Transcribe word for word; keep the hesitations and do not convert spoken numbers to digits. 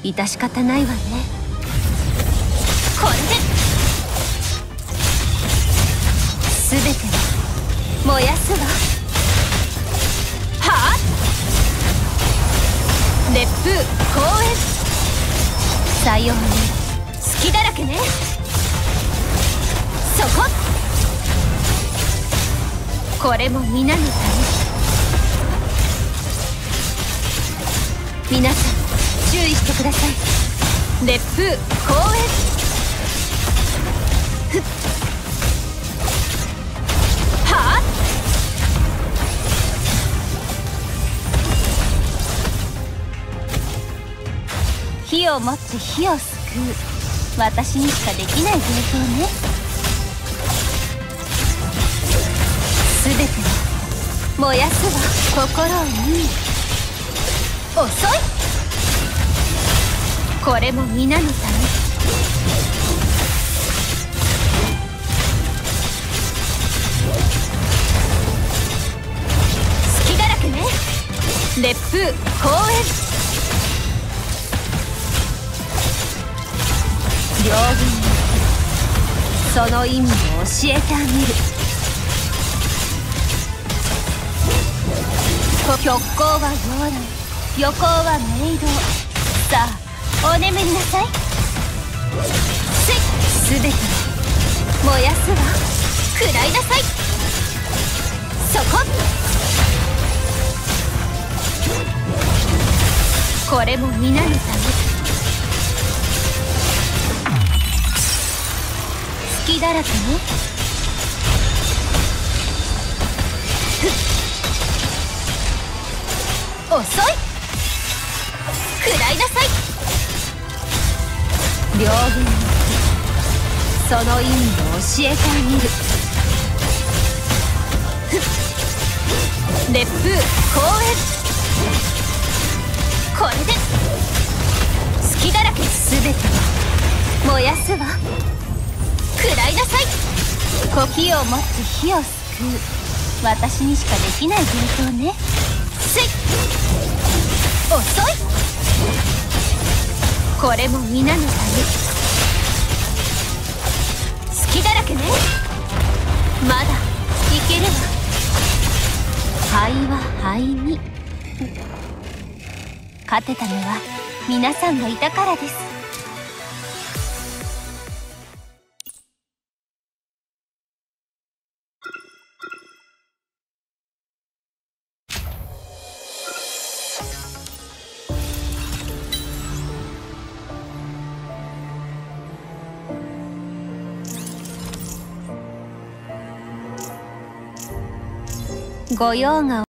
致し方ないわね。これで全てを燃やすわ。はあ、烈風光炎。さように隙だらけね。そこ、これも皆のため。皆さん注意してください。烈風光炎。ふっ、はあ、火を持って火を救う、私にしかできない芸当ね。全てを燃やすわ。心に遅い。これも皆のため。隙だらけね。烈風光炎。両軍にその意味を教えてあげる。極光は陽来、予行は明道。さあお眠りなさい。すべて燃やすわ。食らいなさい。そこ、これも皆のため。隙だらけね。遅い。食らいなさい。両軍にその意味を教えてあげる。烈風光炎。これで隙だらけ。全てを燃やすわ。食らいなさい。火を持って火を救う、私にしかできない芸当ね。せい、遅い。これも皆のため。隙だらけね。まだいけるわ。灰は灰に。勝てたのは皆さんがいたからです。ご用が